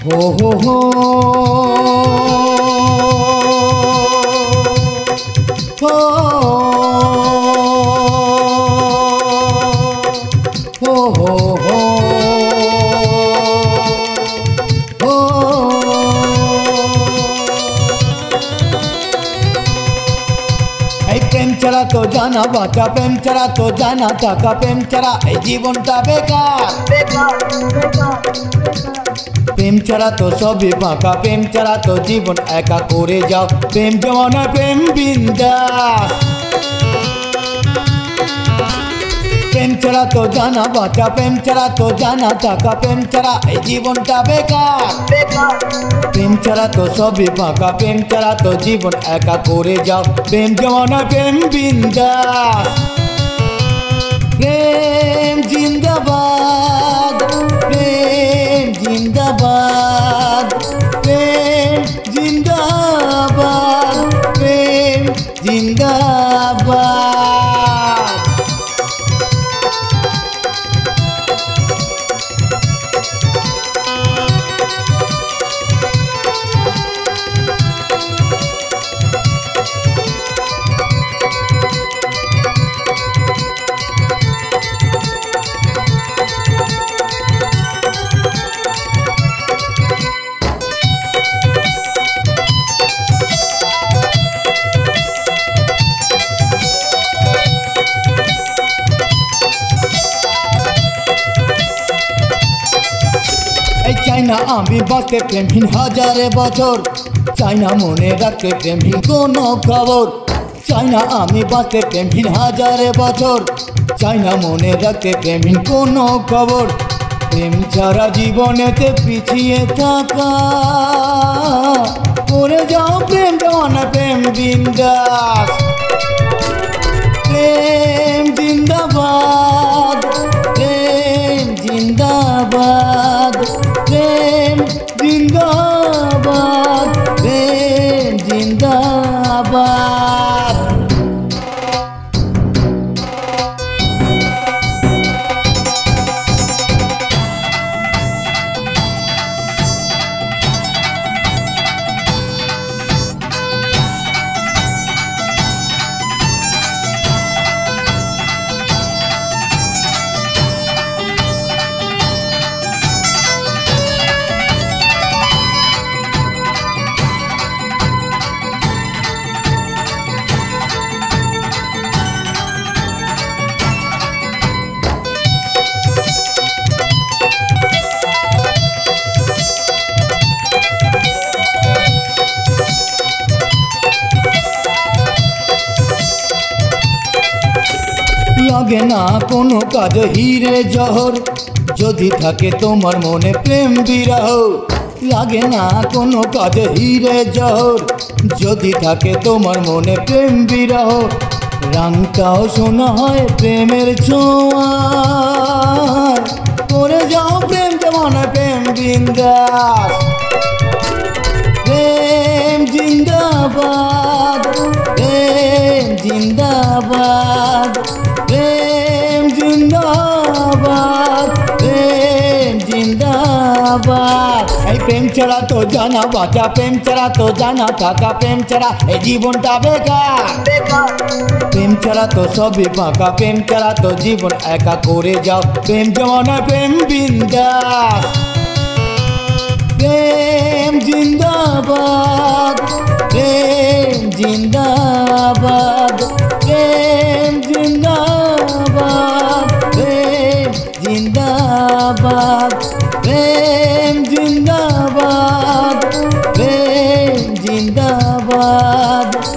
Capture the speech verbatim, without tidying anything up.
हो हो हो हो हो हो हो प्रेम छाड़ा तो जाना बाँचा प्रेम छाड़ा तो जाना टाका प्रेम छाड़ा এই জীবনটা বেকার प्रेम छाड़ा तो सबই ফাঁকা प्रेम छाड़ा तो जीवन एका करे जाओ प्रेम जमाना प्रेम बिंदास प्रेम छाड़ा तो जाना बाँचा प्रेम छाड़ा तो जाना टाका प्रेम छाड़ा এই জীবনটা বেকার प्रेम छाड़ा तो सबই ফাঁকা प्रेम छाड़ा तो जीवन एका करे जाओ प्रेम जमाना प्रेम बिंदास प्रेम जिंदाबाद प्रेम जिंदाबाद प्रेम जिंदाबाद प्रेम जिंदाबाद। চাইনা আমি বাঁচতে প্রেমহীন হাজারে বছর চাইনা মনে রাখতে প্রেমহীন কোনো খবর চাইনা আমি বাঁচতে প্রেমহীন হাজারে বছর চাইনা মনে রাখতে প্রেমহীন কোনো খবর প্রেম ছাড়া জীবনেতে পিছিয়ে থাকা করে যাও প্রেম জমানা প্রেম বিন্দাস প্রেম জিন্দাবাদ প্রেম जिंदाबाद प्रेम जिंदाबाद प्रेम जिंदाबाद। লাগে না কোনো কাজ হিরে জহর যদি থাকে তোমার মনে প্রেম বিরহ লাগে না কোনো কাজ হিরে জহর যদি থাকে তোমার মনে প্রেম বিরহ রংটাও শোনা হয় প্রেমের ছোঁয়া করে যাও প্রেম জমানা প্রেম বিন্দাস प्रेम जिंदाबाद प्रेम जिंदाबाद प्रेम जिंदाबाद प्रेम जिंदाबाद এই প্রেম ছাড়া তো জানা বাঁচা প্রেম ছাড়া তো জানা থাকা প্রেম ছাড়া এই জীবনটা বেকার প্রেম ছাড়া তো সবই ফাঁকা প্রেম ছাড়া তো জীবন একা করে যাও প্রেম জমানা প্রেম বিন্দাস प्रेम जिंदाबाद प्रेम जिंदाबाद प्रेम जिंदाबाद प्रेम जिंदाबाद प्रेम जिंदाबाद प्रेम जिंदाबाद।